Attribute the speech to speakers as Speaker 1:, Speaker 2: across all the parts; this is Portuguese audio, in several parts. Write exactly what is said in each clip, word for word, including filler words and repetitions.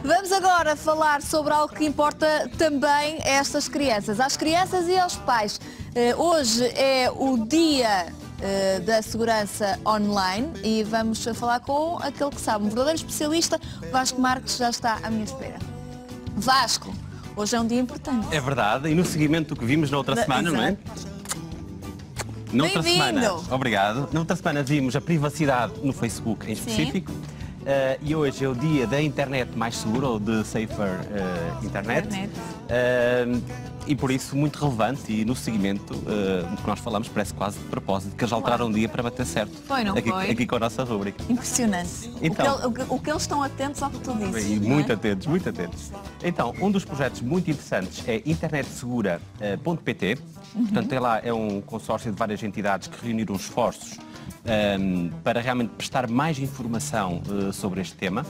Speaker 1: Vamos agora falar sobre algo que importa também a estas crianças, às crianças e aos pais. Uh, hoje é o dia uh, da segurança online e vamos falar com aquele que sabe, um verdadeiro especialista. Vasco Marques já está à minha espera. Vasco, hoje é um dia importante.
Speaker 2: É verdade, e no seguimento do que vimos na outra
Speaker 1: Na,
Speaker 2: semana,
Speaker 1: exato.
Speaker 2: não é? Na outra semana, obrigado. Na outra semana vimos a privacidade no Facebook em específico. Uh, e hoje é o dia da internet mais segura, ou de Safer uh, Internet. internet. Uh, e por isso muito relevante, e no seguimento uh, do que nós falamos parece quase de propósito, que eles alteraram o dia para bater certo.
Speaker 1: Foi, não
Speaker 2: aqui,
Speaker 1: foi?
Speaker 2: Aqui com a nossa rúbrica.
Speaker 1: Impressionante.
Speaker 2: Então,
Speaker 1: o, que, o, que, o que eles estão atentos ao que tu dizes.
Speaker 2: E muito é? atentos, muito atentos. Então, um dos projetos muito interessantes é internet segura ponto pt. Uhum. Portanto, é lá é um consórcio de várias entidades que reuniram esforços um, para realmente prestar mais informação uh, sobre este tema.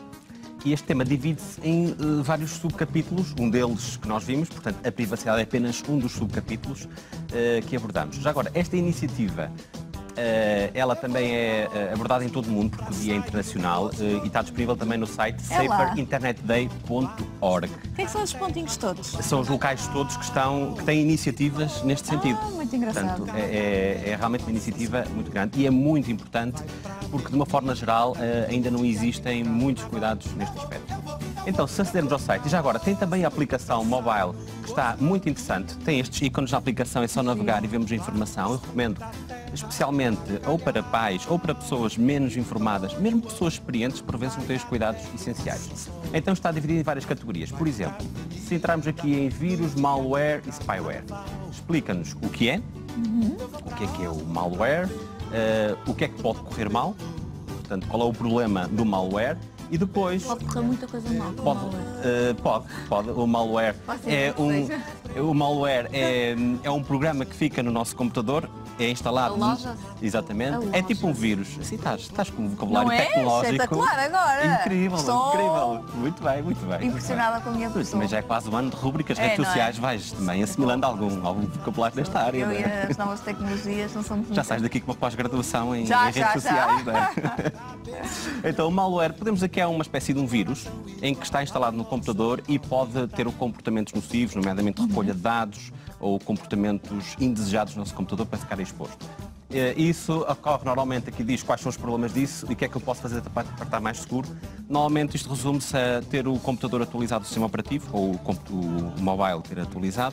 Speaker 2: E este tema divide-se em uh, vários subcapítulos, um deles que nós vimos, portanto, a privacidade é apenas um dos subcapítulos uh, que abordamos. Já agora, esta iniciativa, Uh, ela também é uh, abordada em todo o mundo, porque o dia é internacional, uh, e está disponível também no site
Speaker 1: é
Speaker 2: safer internet day ponto org.
Speaker 1: O que é que são os pontinhos todos?
Speaker 2: São os locais todos que, estão, que têm iniciativas neste sentido.
Speaker 1: Ah, muito engraçado.
Speaker 2: Portanto, é, é, é realmente uma iniciativa muito grande e é muito importante, porque de uma forma geral uh, ainda não existem muitos cuidados neste aspecto. Então, se acedermos ao site, e já agora, tem também a aplicação mobile, que está muito interessante. Tem estes ícones na aplicação, é só navegar e vemos a informação. Eu recomendo especialmente ou para pais ou para pessoas menos informadas, mesmo pessoas experientes, por vezes não têm os cuidados essenciais. Então está dividido em várias categorias. Por exemplo, se entrarmos aqui em vírus, malware e spyware, explica-nos o que é, uhum. o que é que é o malware, uh, o que é que pode correr mal, portanto, qual é o problema do malware. E depois...
Speaker 1: Pode correr muita coisa mal.
Speaker 2: Pode, uh, pode, pode. O malware é um, o malware é, é um programa que fica no nosso computador, é instalado...
Speaker 1: Aloja.
Speaker 2: Exatamente.
Speaker 1: Aloja.
Speaker 2: É tipo um vírus. Assim, estás, estás com um vocabulário
Speaker 1: não é?
Speaker 2: tecnológico.
Speaker 1: Espetacular agora.
Speaker 2: Incrível,
Speaker 1: Estou
Speaker 2: incrível. Muito bem, muito bem.
Speaker 1: Impressionada com a minha pessoa.
Speaker 2: Mas já é quase um ano de rubricas,
Speaker 1: é,
Speaker 2: redes sociais,
Speaker 1: é?
Speaker 2: Vais também assimilando algum, algum vocabulário nesta área.
Speaker 1: Eu
Speaker 2: não é?
Speaker 1: e as novas tecnologias não somos...
Speaker 2: Já sais daqui com uma pós-graduação em,
Speaker 1: já,
Speaker 2: em redes
Speaker 1: já,
Speaker 2: sociais,
Speaker 1: já.
Speaker 2: não é? Então, o malware, podemos dizer que é uma espécie de um vírus em que está instalado no computador e pode ter comportamentos nocivos, nomeadamente recolha de dados ou comportamentos indesejados no nosso computador para ficar exposto. Isso ocorre normalmente, aqui diz quais são os problemas disso e o que é que eu posso fazer para estar mais seguro. Normalmente isto resume-se a ter o computador atualizado do sistema operativo, ou o mobile ter atualizado,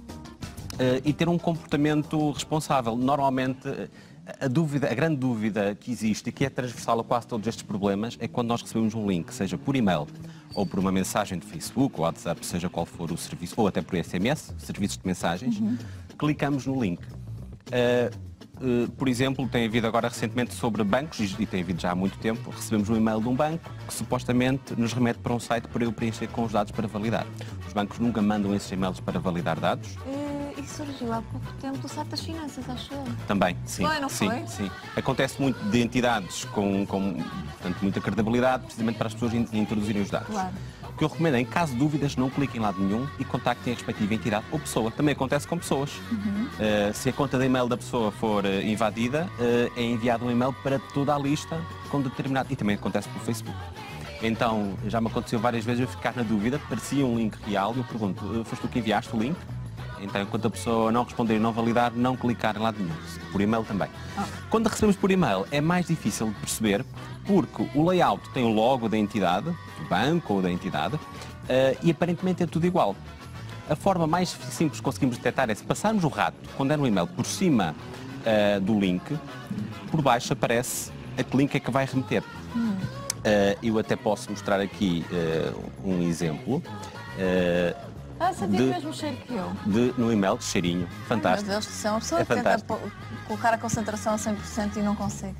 Speaker 2: e ter um comportamento responsável. Normalmente a dúvida, a grande dúvida que existe e que é transversal a quase todos estes problemas é quando nós recebemos um link, seja por e-mail ou por uma mensagem de Facebook ou WhatsApp, seja qual for o serviço, ou até por S M S, serviços de mensagens, uhum. clicamos no link. Uh, uh, por exemplo, tem havido agora recentemente sobre bancos, e tem havido já há muito tempo, recebemos um e-mail de um banco que supostamente nos remete para um site para eu preencher com os dados para validar. Os bancos nunca mandam esses e-mails para validar dados.
Speaker 1: E surgiu há pouco tempo o site das finanças, acho eu.
Speaker 2: Também, sim.
Speaker 1: Foi, não
Speaker 2: sim,
Speaker 1: foi?
Speaker 2: Sim. Acontece muito de entidades com, com portanto, muita credibilidade, precisamente para as pessoas introduzirem os dados.
Speaker 1: Claro.
Speaker 2: O que eu recomendo é, em caso de dúvidas, não cliquem em lado nenhum e contactem a respectiva entidade ou pessoa. Também acontece com pessoas. Uhum. Uh, se a conta de e-mail da pessoa for uh, invadida, uh, é enviado um e-mail para toda a lista com determinado... E também acontece pelo Facebook. Então, já me aconteceu várias vezes eu ficar na dúvida, parecia um link real e eu pergunto, foste tu que enviaste o link? Então, enquanto a pessoa não responder e não validar, não clicar em lado nenhum. Por e-mail também. Oh. Quando recebemos por e-mail, é mais difícil de perceber, porque o layout tem o logo da entidade, do banco ou da entidade, uh, e aparentemente é tudo igual. A forma mais simples que conseguimos detectar é se passarmos o rato, quando é no e-mail, por cima uh, do link, por baixo aparece a que link é que vai remeter. Hum. Uh, eu até posso mostrar aqui uh, um exemplo. Uh,
Speaker 1: Ah, sabia o mesmo cheiro que eu.
Speaker 2: De, no e-mail, cheirinho, fantástico.
Speaker 1: Meu Deus do céu, a pessoa
Speaker 2: é
Speaker 1: tenta colocar a concentração a cem por cento e não consegue.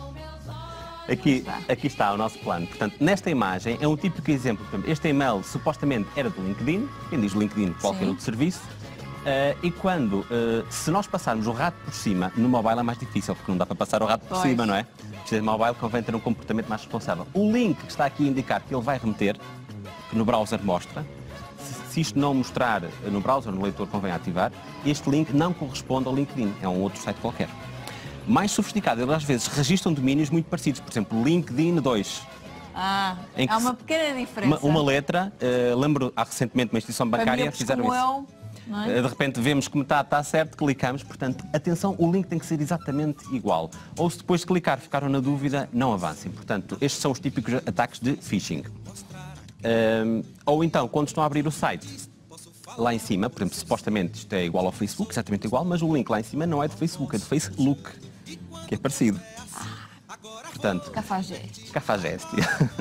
Speaker 2: Aqui, aqui está o nosso plano. Portanto, nesta imagem é um típico exemplo. Este e-mail supostamente era do LinkedIn, quem diz LinkedIn, qualquer Sim. outro serviço, uh, e quando, uh, se nós passarmos o rato por cima, no mobile é mais difícil, porque não dá para passar o rato por pois. cima, não é? Precisa de mobile, convém ter um comportamento mais responsável. O link que está aqui a indicar que ele vai remeter, que no browser mostra, se isto não mostrar no browser, no leitor, convém ativar, este link não corresponde ao LinkedIn, é um outro site qualquer. Mais sofisticado, eles às vezes registram domínios muito parecidos, por exemplo, LinkedIn dois.
Speaker 1: Ah,
Speaker 2: em que
Speaker 1: há uma
Speaker 2: se-
Speaker 1: pequena diferença.
Speaker 2: uma, uma letra, uh, lembro, há recentemente uma instituição
Speaker 1: Para
Speaker 2: bancária
Speaker 1: miúdos
Speaker 2: fizeram
Speaker 1: como
Speaker 2: isso.
Speaker 1: eu, não é?
Speaker 2: Uh, De repente vemos que metade está certo, clicamos, portanto, atenção, o link tem que ser exatamente igual. Ou se depois de clicar ficaram na dúvida, não avancem. Portanto, estes são os típicos ataques de phishing. Um, ou então, quando estão a abrir o site, lá em cima, por exemplo, supostamente isto é igual ao Facebook, exatamente igual, mas o link lá em cima não é do Facebook, é do Facebook, que é parecido. Portanto,
Speaker 1: Cafajeste.
Speaker 2: cafajeste.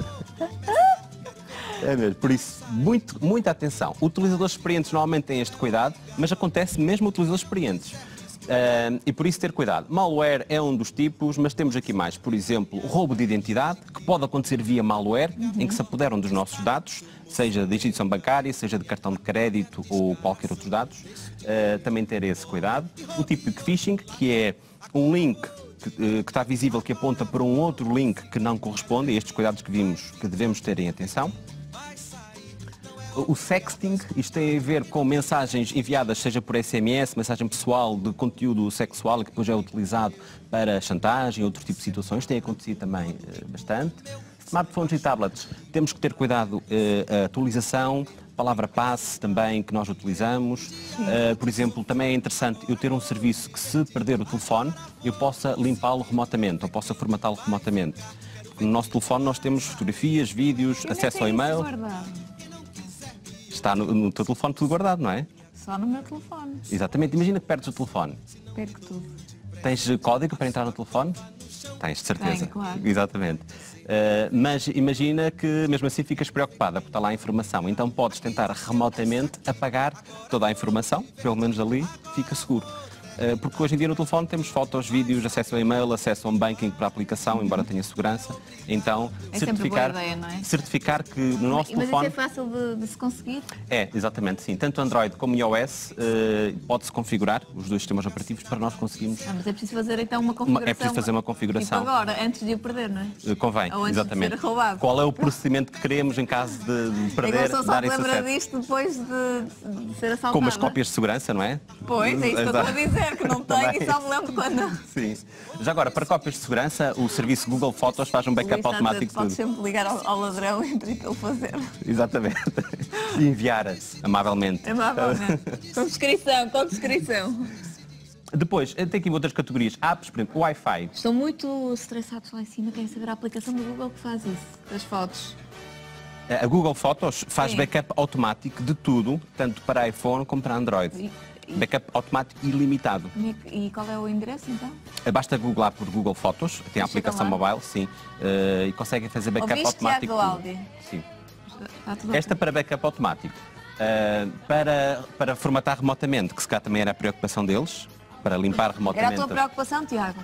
Speaker 2: É mesmo, por isso, muito, muita atenção. Utilizadores experientes normalmente têm este cuidado, mas acontece mesmo utilizadores experientes. Uh, e por isso ter cuidado. Malware é um dos tipos, mas temos aqui mais. Por exemplo, roubo de identidade, que pode acontecer via malware, uhum. em que se apoderam dos nossos dados, seja de instituição bancária, seja de cartão de crédito ou qualquer outro dados. Uh, também ter esse cuidado. O típico phishing, que é um link que, uh, que está visível, que aponta para um outro link que não corresponde, e estes cuidados que vimos que devemos ter em atenção. O sexting, isto tem a ver com mensagens enviadas, seja por S M S, mensagem pessoal de conteúdo sexual, que depois é utilizado para chantagem e outro tipo de situações, tem acontecido também eh, bastante. Smartphones e tablets, temos que ter cuidado, eh, a atualização, palavra passe também que nós utilizamos. Uh, por exemplo, também é interessante eu ter um serviço que, se perder o telefone, eu possa limpá-lo remotamente, ou possa formatá-lo remotamente. No nosso telefone nós temos fotografias, vídeos,
Speaker 1: Eu
Speaker 2: acesso ao
Speaker 1: tenho isso
Speaker 2: e-mail.
Speaker 1: guardado.
Speaker 2: Está no, no teu telefone tudo guardado, não é?
Speaker 1: Só no meu telefone.
Speaker 2: Exatamente. Imagina que perdes o telefone.
Speaker 1: Perco tudo.
Speaker 2: Tens código para entrar no telefone? Tens, de certeza.
Speaker 1: Tenho, claro.
Speaker 2: Exatamente. Uh, mas imagina que mesmo assim ficas preocupada porque está lá a informação. Então podes tentar remotamente apagar toda a informação, pelo menos ali fica seguro. Uh, porque hoje em dia no telefone temos fotos, vídeos, acesso ao e-mail, acesso a um banking para a aplicação, embora tenha segurança. Então,
Speaker 1: É
Speaker 2: certificar,
Speaker 1: sempre boa ideia, não é?
Speaker 2: certificar que no nosso
Speaker 1: Mas
Speaker 2: telefone...
Speaker 1: isso é fácil de, de se conseguir?
Speaker 2: É, exatamente, sim. Tanto Android como iOS uh, pode-se configurar, os dois sistemas operativos, para nós conseguirmos...
Speaker 1: Ah, mas é preciso fazer então uma configuração.
Speaker 2: É preciso fazer uma configuração.
Speaker 1: Tipo agora, antes de o perder, não é?
Speaker 2: Uh, Convém,
Speaker 1: Ou antes
Speaker 2: exatamente.
Speaker 1: de ser roubado.
Speaker 2: Qual é o procedimento que queremos em caso de, de
Speaker 1: É que
Speaker 2: perder,
Speaker 1: eu só
Speaker 2: dar
Speaker 1: me
Speaker 2: esse
Speaker 1: lembra
Speaker 2: acesso?
Speaker 1: disto depois de, de ser assaltada.
Speaker 2: Com umas cópias de segurança, não é?
Speaker 1: Pois, é isso que eu estou a dizer, que não tenho
Speaker 2: Também.
Speaker 1: e só me lembro quando...
Speaker 2: Sim. Já agora, para cópias de segurança, o serviço Google Fotos faz um backup
Speaker 1: Luís está a dizer
Speaker 2: automático
Speaker 1: que
Speaker 2: de
Speaker 1: podes
Speaker 2: tudo.
Speaker 1: sempre ligar ao, ao ladrão e pedir para ele fazer.
Speaker 2: Exatamente. E enviar amavelmente.
Speaker 1: Amavelmente. Com descrição, com descrição.
Speaker 2: Depois, tem aqui outras categorias. Apps, por exemplo, Wi-Fi.
Speaker 1: Estou muito estressados lá em cima, querem saber a aplicação do Google que faz isso, das fotos.
Speaker 2: A Google Fotos faz
Speaker 1: Sim.
Speaker 2: backup automático de tudo, tanto para iPhone como para Android.
Speaker 1: E, e,
Speaker 2: Backup automático ilimitado.
Speaker 1: e qual é o endereço então?
Speaker 2: Basta googlar por Google Fotos, tem a
Speaker 1: E chega
Speaker 2: aplicação
Speaker 1: lá?
Speaker 2: mobile, sim, eh, e conseguem fazer backup
Speaker 1: Ouviste,
Speaker 2: automático.
Speaker 1: Tiago
Speaker 2: tudo.
Speaker 1: Aldi?
Speaker 2: Sim.
Speaker 1: Está tudo
Speaker 2: Esta para backup automático. Eh, para, para formatar remotamente, que se cá também era a preocupação deles, para limpar remotamente.
Speaker 1: Era a tua preocupação, Tiago?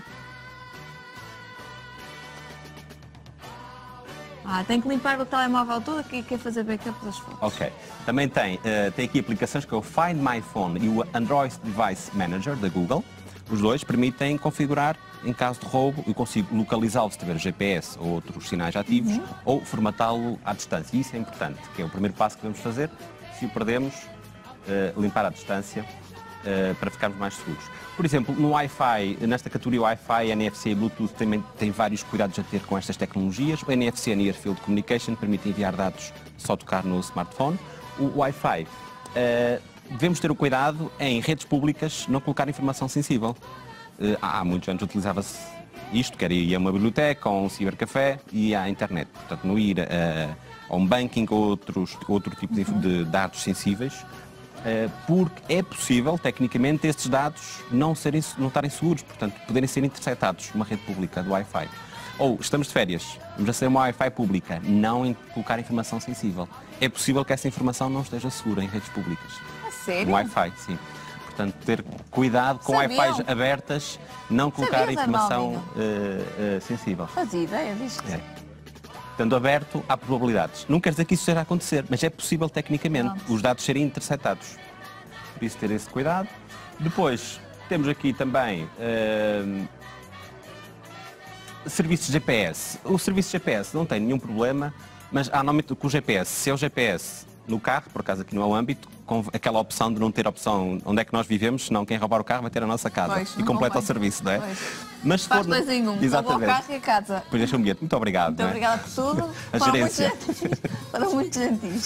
Speaker 1: Ah, tem que limpar o telemóvel todo e quer fazer backup das fotos.
Speaker 2: Ok. Também tem, eh, tem aqui aplicações que é o Find My Phone e o Android Device Manager da Google. Os dois permitem configurar, em caso de roubo, eu consigo localizá-lo se tiver G P S ou outros sinais ativos,
Speaker 1: Uhum.
Speaker 2: ou formatá-lo à distância. E isso é importante, que é o primeiro passo que devemos fazer. Se o perdemos, eh, limpar à distância, eh, para ficarmos mais seguros. Por exemplo, no Wi-Fi, nesta categoria Wi-Fi, N F C e Bluetooth também tem vários cuidados a ter com estas tecnologias. O N F C, Near Field Communication, permite enviar dados só tocar no smartphone. O Wi-Fi, eh, devemos ter o cuidado em redes públicas não colocar informação sensível. Eh, há muitos anos utilizava-se isto, que era ir a uma biblioteca, ou a um cibercafé e à internet. Portanto, não ir a, a um banking ou outros, outro tipo de, de dados sensíveis. Uh, porque é possível, tecnicamente, estes dados não, serem, não estarem seguros, portanto, poderem ser interceptados numa rede pública do Wi-Fi. Ou estamos de férias, vamos a ser uma Wi-Fi pública, não em colocar informação sensível. É possível que essa informação não esteja segura em redes públicas.
Speaker 1: A sério?
Speaker 2: No Wi-Fi, sim. Portanto, ter cuidado com
Speaker 1: Sabiam?
Speaker 2: Wi-Fis abertas, não colocar
Speaker 1: Sabias,
Speaker 2: informação
Speaker 1: Arnaldinho?
Speaker 2: uh, uh, sensível.
Speaker 1: Fazia ideia disto.
Speaker 2: É. Estando aberto, há probabilidades. Não quer dizer que isso esteja a acontecer, mas é possível tecnicamente
Speaker 1: Pronto.
Speaker 2: os dados serem interceptados. Por isso ter esse cuidado. Depois, temos aqui também uh, serviços de G P S. O serviço de G P S não tem nenhum problema, mas há normalmente com o G P S, se é o G P S no carro, por acaso aqui não é o âmbito, com aquela opção de não ter opção onde é que nós vivemos, senão quem roubar o carro vai ter a nossa casa.
Speaker 1: Pois,
Speaker 2: e completa
Speaker 1: convém.
Speaker 2: o serviço, não é?
Speaker 1: Pois.
Speaker 2: Mas se
Speaker 1: Faz
Speaker 2: for...
Speaker 1: dois em um, rouba o carro e a casa.
Speaker 2: Pois deixa um bilhete. Muito obrigado.
Speaker 1: Muito
Speaker 2: não é?
Speaker 1: obrigada por tudo.
Speaker 2: A
Speaker 1: Foram
Speaker 2: gerência.
Speaker 1: muito gentis. Foram muito gentis.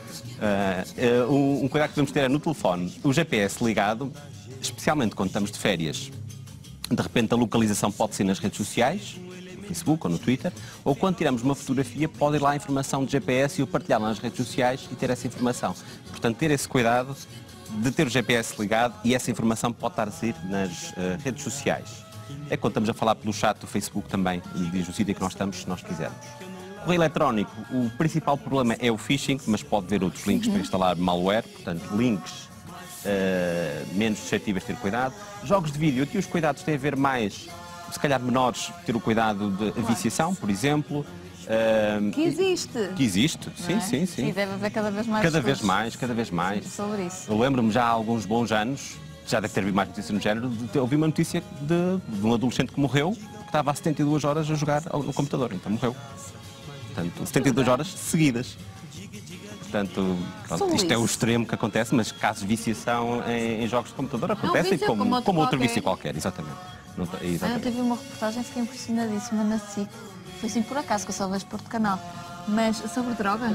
Speaker 2: Uh, uh, um, um cuidado que devemos ter é no telefone. O G P S ligado, especialmente quando estamos de férias, de repente a localização pode ser nas redes sociais, no Facebook ou no Twitter, ou quando tiramos uma fotografia pode ir lá a informação de G P S e o partilhar nas redes sociais e ter essa informação. Portanto, ter esse cuidado de ter o G P S ligado e essa informação pode estar a sair nas uh, redes sociais. É quando estamos a falar pelo chat do Facebook também, e diz o sítio em que nós estamos, se nós quisermos. Correio eletrónico, o principal problema é o phishing, mas pode ver outros links uhum. para instalar malware, portanto, links uh, menos suscetíveis de ter cuidado. Jogos de vídeo, aqui os cuidados têm a ver mais, se calhar menores, ter o cuidado de claro. viciação, por exemplo. Uh,
Speaker 1: que existe.
Speaker 2: Que existe, sim,
Speaker 1: é?
Speaker 2: sim, sim.
Speaker 1: E deve haver cada vez mais
Speaker 2: Cada vez mais, cada vez mais.
Speaker 1: Sobre isso.
Speaker 2: Eu lembro-me já há alguns bons anos, já deve ter havido mais notícias no género, de, ouvi uma notícia de, de um adolescente que morreu, que estava há setenta e duas horas a jogar no computador, então morreu. Portanto, setenta e duas horas seguidas. Portanto, pronto, isto é o extremo que acontece, mas casos de viciação em, em jogos de computador acontecem
Speaker 1: vício,
Speaker 2: como,
Speaker 1: como outro,
Speaker 2: como outro
Speaker 1: qualquer.
Speaker 2: vício qualquer, exatamente. Não, exatamente.
Speaker 1: Ah, eu tive uma reportagem, fiquei impressionadíssima na S I C. Foi assim por acaso, que eu só vejo Porto Canal. Mas sobre droga.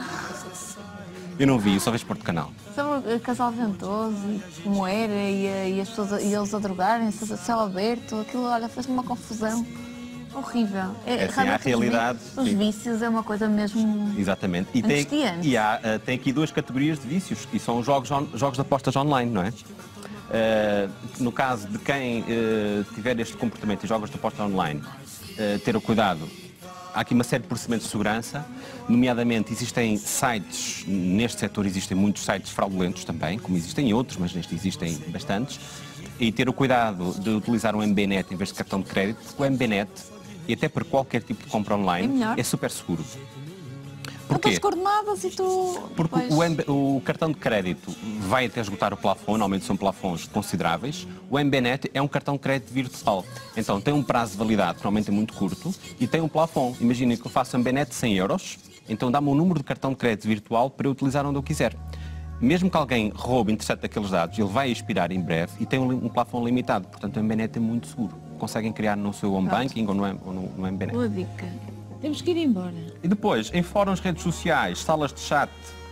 Speaker 2: Eu não vi, eu só vejo Porto Canal.
Speaker 1: Sobre o casal ventoso e como era e, e, as pessoas, e eles a drogarem-se, céu aberto, aquilo, olha, fez-me uma confusão. Horrível.
Speaker 2: É, assim, a realidade.
Speaker 1: Os, os vícios é uma coisa mesmo.
Speaker 2: Exatamente. E, tem, e há, uh, tem aqui duas categorias de vícios, e são os jogos, on, jogos de apostas online, não é? Uh, no caso de quem uh, tiver este comportamento em jogos de aposta online, uh, ter o cuidado. Há aqui uma série de procedimentos de segurança, nomeadamente existem sites, neste setor existem muitos sites fraudulentos também, como existem outros, mas neste existem bastantes, e ter o cuidado de utilizar um M B Net em vez de cartão de crédito, porque o M B Net, e até para qualquer tipo de compra online, é, é super seguro.
Speaker 1: Porquê? As coordenadas e tu...
Speaker 2: Porque o, M B, o cartão de crédito vai até esgotar o plafond, normalmente são plafons consideráveis. O M B Net é um cartão de crédito virtual. Então tem um prazo de validade, que normalmente é muito curto, e tem um plafond. Imaginem que eu faço M B Net de cem euros, então dá-me um número de cartão de crédito virtual para eu utilizar onde eu quiser. Mesmo que alguém roube interessante daqueles dados, ele vai expirar em breve e tem um, um plafond limitado. Portanto, o M B Net é muito seguro. Conseguem criar no seu home Pronto. banking ou no, ou no, no M B Net.
Speaker 1: Boa dica. Temos que ir embora.
Speaker 2: E depois, em fóruns, redes sociais, salas de chat,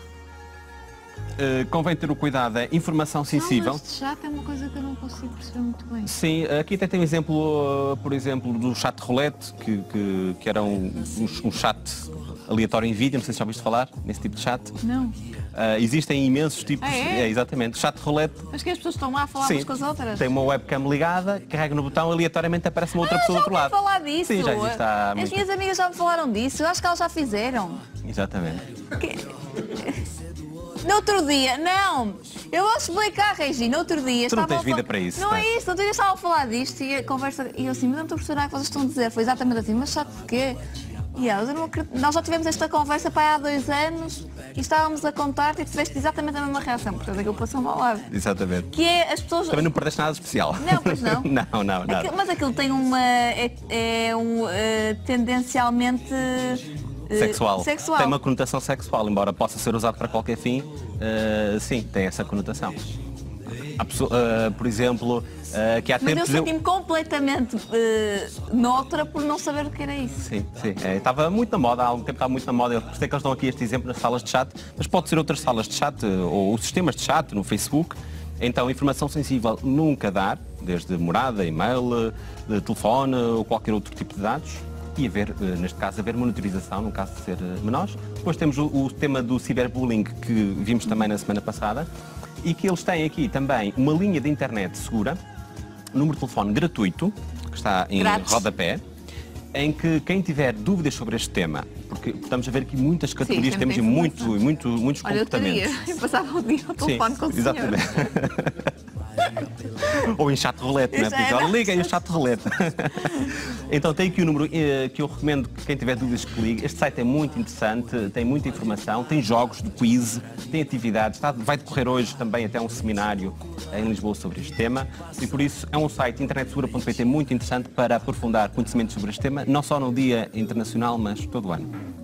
Speaker 2: uh, convém ter o cuidado, é informação sensível.
Speaker 1: Salas de chat é uma coisa que eu não consigo perceber muito bem.
Speaker 2: Sim, aqui até tem um exemplo, uh, por exemplo, do chat roulette, que, que, que era um, um, um chat aleatório em vídeo, não sei se já ouviste falar nesse tipo de chat.
Speaker 1: Não.
Speaker 2: Uh, existem imensos tipos,
Speaker 1: ah, é?
Speaker 2: é, exatamente, chat roulette.
Speaker 1: Mas que as pessoas estão lá a falar
Speaker 2: Sim,
Speaker 1: umas com as outras?
Speaker 2: Tem uma webcam ligada, carrega no botão, aleatoriamente aparece uma outra ah, pessoa do outro lado.
Speaker 1: falar disso.
Speaker 2: Sim, já existe há
Speaker 1: As
Speaker 2: muito...
Speaker 1: minhas amigas já me falaram disso, eu acho que elas já fizeram.
Speaker 2: Exatamente.
Speaker 1: Que... No outro dia, não, eu vou explicar, Regina, no outro dia...
Speaker 2: Tu não tens
Speaker 1: a...
Speaker 2: vida para isso.
Speaker 1: Não
Speaker 2: tá?
Speaker 1: é isso, no outro dia estava a falar disto e a conversa, e eu assim, mas não estou a perceber nada que vocês estão a dizer, foi exatamente assim, mas sabe porquê? E elas, eu não acredito... Nós já tivemos esta conversa para há dois anos e estávamos a contar e tiveste exatamente a mesma reação, portanto aquilo passou-me ao lado.
Speaker 2: Exatamente.
Speaker 1: Que é as pessoas...
Speaker 2: Também não perdeste nada especial.
Speaker 1: Não, pois não.
Speaker 2: não, não, não.
Speaker 1: Aquilo, mas aquilo tem uma... é, é um, uh, tendencialmente... Uh,
Speaker 2: Sexual.
Speaker 1: sexual.
Speaker 2: Tem uma conotação sexual, embora possa ser usado para qualquer fim, uh, sim, tem essa conotação. Há pessoa, uh, por exemplo, uh, que há
Speaker 1: Mas
Speaker 2: tempos...
Speaker 1: eu senti-me eu... completamente uh, noutra por não saber o que era isso.
Speaker 2: Sim, sim. É, estava muito na moda, há algum tempo estava muito na moda. Eu sei que eles dão aqui este exemplo nas salas de chat, mas pode ser outras salas de chat ou sistemas de chat no Facebook. Então, informação sensível nunca dar, desde morada, e-mail, de telefone ou qualquer outro tipo de dados. E haver, neste caso, haver monitorização, no caso de ser menores. Depois temos o, o tema do ciberbullying, que vimos também na semana passada, e que eles têm aqui também uma linha de internet segura, número de telefone gratuito, que está em Grátis. rodapé, em que quem tiver dúvidas sobre este tema, porque estamos a ver aqui muitas categorias, Sim, temos muito, muito, muitos
Speaker 1: Olha,
Speaker 2: comportamentos.
Speaker 1: Eu, teria, eu passava o dia ao telefone
Speaker 2: Sim,
Speaker 1: com o
Speaker 2: exatamente. Ou em chat roulette, não é? Porque, olha, liguem o chat roulette. Então tem aqui o número eh, que eu recomendo que quem tiver dúvidas que ligue. Este site é muito interessante, tem muita informação, tem jogos de quiz, tem atividades, está, vai decorrer hoje também até um seminário em Lisboa sobre este tema e por isso é um site internet segura ponto pt muito interessante para aprofundar conhecimentos sobre este tema, não só no Dia Internacional, mas todo o ano.